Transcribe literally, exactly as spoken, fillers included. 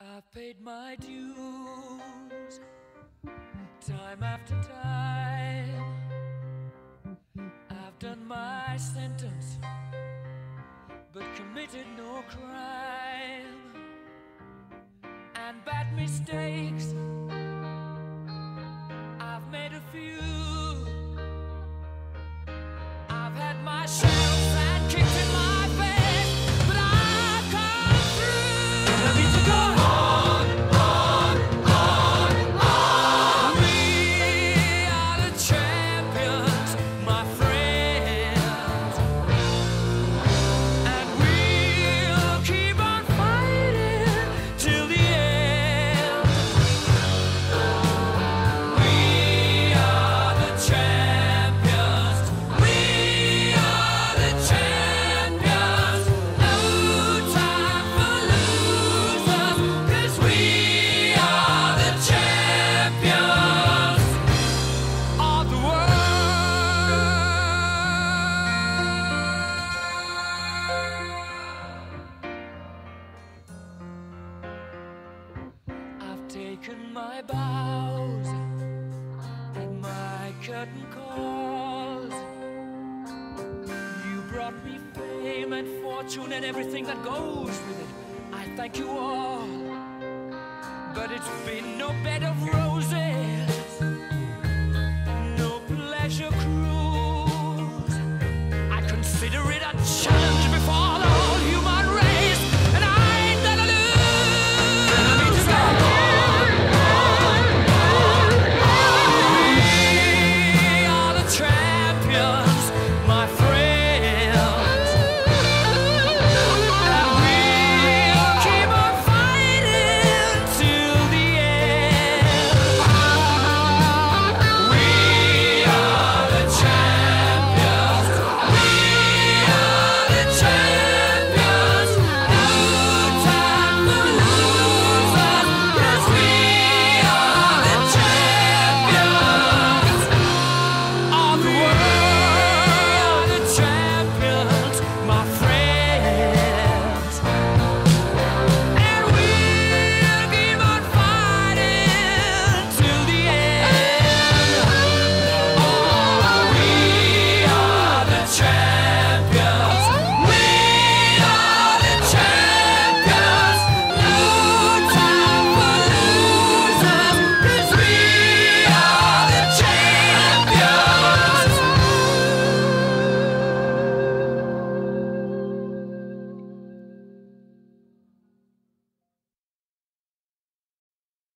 I've paid my dues, time after time. I've done my sentence, but committed no crime. And bad mistakes, I've made a few. I've had my share of sand kicked in my face, but I've come through. I need to go on, on, on, on. We are the champions, my friends, and we'll keep on fighting till the end. We are the champions. We are the champions. No time for losers, 'cause we are the champions of the world. I've taken my bows at my curtain calls. You brought me fame and fortune and everything that goes with it. I thank you all, but it's been no bed of roses, no pleasure cruise. I consider it a challenge.